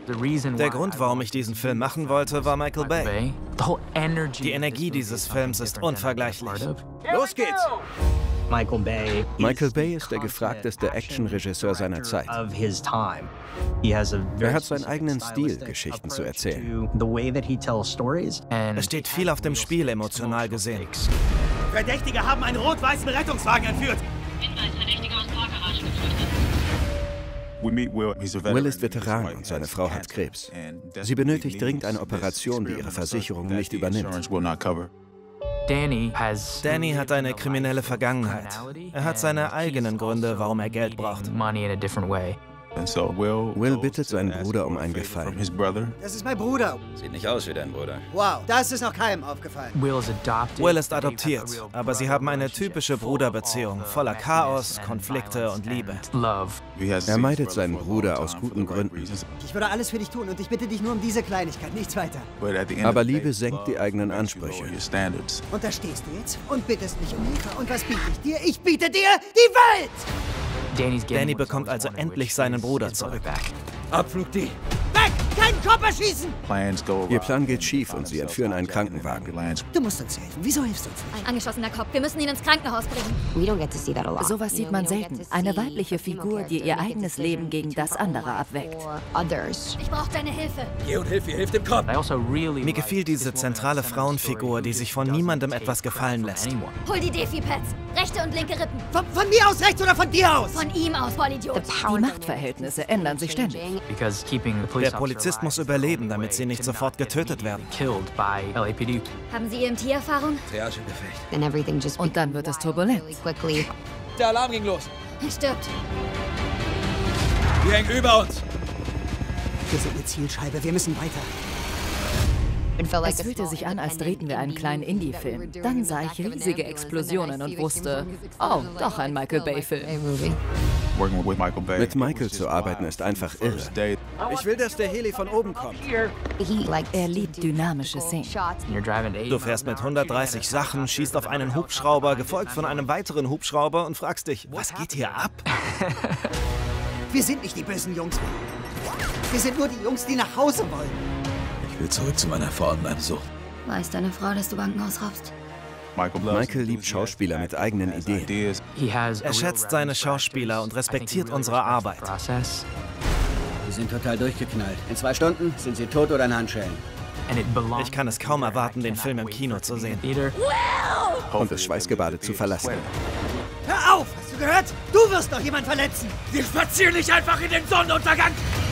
Der Grund, warum ich diesen Film machen wollte, war Michael Bay. Die Energie dieses Films ist unvergleichlich. Los geht's! Michael Bay ist der gefragteste Actionregisseur seiner Zeit. Er hat seinen eigenen Stil, Geschichten zu erzählen. Es steht viel auf dem Spiel, emotional gesehen. Verdächtige haben einen rot-weißen Rettungswagen entführt. Hinweis, Verdächtige aus Parkgarage geflüchtet. Will ist Veteran und seine Frau hat Krebs. Sie benötigt dringend eine Operation, die ihre Versicherung nicht übernimmt. Danny hat eine kriminelle Vergangenheit. Er hat seine eigenen Gründe, warum er Geld braucht. Will bittet seinen Bruder um einen Gefallen. Das ist mein Bruder. Sieht nicht aus wie dein Bruder. Wow, das ist noch keinem aufgefallen. Will ist adoptiert, aber sie haben eine typische Bruderbeziehung, voller Chaos, Konflikte und Liebe. Er meidet seinen Bruder aus guten Gründen. Ich würde alles für dich tun und ich bitte dich nur um diese Kleinigkeit, nichts weiter. Aber Liebe senkt die eigenen Ansprüche. Und da stehst du jetzt und bittest mich um Hilfe. Und was biete ich dir? Ich biete dir die Welt! Danny bekommt also endlich seinen Bruder zurück. Abflug die! Weg! Keinen Kopf erschießen! Ihr Plan geht schief und sie entführen einen Krankenwagen. Du musst uns helfen. Wieso hilfst du uns nicht? Ein angeschossener Kopf. Wir müssen ihn ins Krankenhaus bringen. Sowas sieht man selten. Eine weibliche Figur, die ihr eigenes Leben gegen das andere abweckt. Ich brauche deine Hilfe. Geh und hilf, ihr hilft dem Kopf! Mir gefiel diese zentrale Frauenfigur, die sich von niemandem etwas gefallen lässt. Hol die Defi-Pads. Rechte und linke Rippen. Von mir aus rechts oder von dir aus? Von ihm aus, Vollidiot. Die Machtverhältnisse ändern sich ständig. Der Polizist muss überleben, damit sie nicht sofort getötet werden. Haben Sie EMT-Erfahrung? Triagegefecht. Und dann wird es turbulent. Der Alarm ging los. Er stirbt. Wir hängen über uns. Wir sind eine Zielscheibe. Wir müssen weiter. Es fühlte sich an, als drehten wir einen kleinen Indie-Film. Dann sah ich riesige Explosionen und wusste, oh, doch ein Michael Bay-Film. Mit Michael zu arbeiten ist einfach irre. Ich will, dass der Heli von oben kommt. Er liebt dynamische Szenen. Du fährst mit 130 Sachen, schießt auf einen Hubschrauber, gefolgt von einem weiteren Hubschrauber und fragst dich, was geht hier ab? Wir sind nicht die bösen Jungs. Wir sind nur die Jungs, die nach Hause wollen. Ich will zurück zu meiner Frau und meinem Sohn. Weiß deine Frau, dass du Bankenhaus raubst? Michael liebt Schauspieler mit eigenen Ideen. Er schätzt seine Schauspieler und respektiert unsere Arbeit. Wir sind total durchgeknallt. In 2 Stunden sind sie tot oder in Handschellen. Ich kann es kaum erwarten, den Film im Kino zu sehen. Und es schweißgebadet zu verlassen. Hör auf! Hast du gehört? Du wirst doch jemand verletzen! Wir spazieren nicht einfach in den Sonnenuntergang!